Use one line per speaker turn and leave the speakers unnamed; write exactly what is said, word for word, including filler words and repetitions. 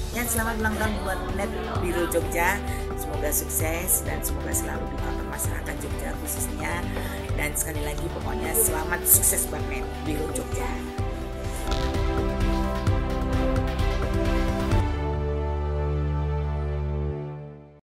Ya, selamat ulang tahun buat Net Biro Jogja. Semoga sukses dan semoga selalu ditonton masyarakat Jogja khususnya. Dan sekali lagi pokoknya selamat sukses buat Net Biro Jogja.